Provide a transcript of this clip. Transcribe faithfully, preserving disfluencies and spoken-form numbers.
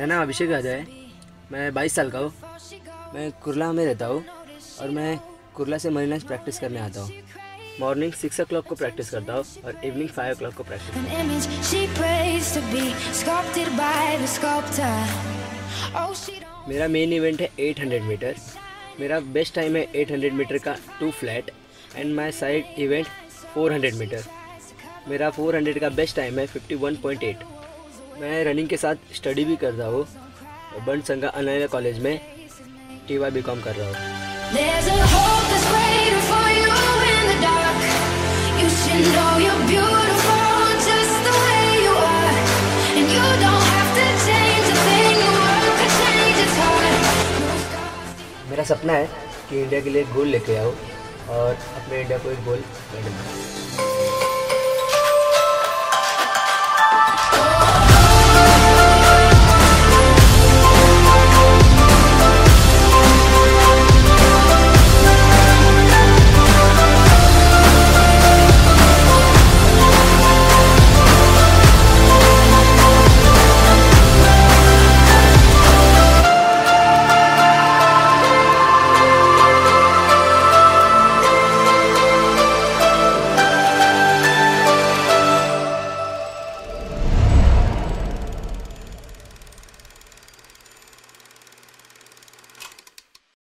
मेरा नाम अभिषेक है। मैं बाईस साल का हूँ। मैं कुरला में रहता हूँ और मैं कुरला से मरीन लाइन्स प्रैक्टिस करने आता हूँ। मॉर्निंग सिक्स ओ क्लॉक को प्रैक्टिस करता हूँ और इवनिंग फाइव ओ क्लॉक को प्रैक्टिस करता हूँ। मेरा मेन इवेंट है एट हंड्रेड मीटर। मेरा बेस्ट टाइम है एट हंड्रेड मीटर का two flat and my side event four hundred metre. मेरा फोर हंड्रेड का बेस्ट टाइम है फिफ्टी वन पॉइंट एट। मैं रनिंग के साथ स्टडी भी कर रहा हूँ। बंड संगा अनाया कॉलेज में टी वाई बी कॉम कर रहा हूँ। मेरा सपना है कि इंडिया के लिए गोल्ड लेके आओ और अपने इंडिया को एक गोल्ड मेडल।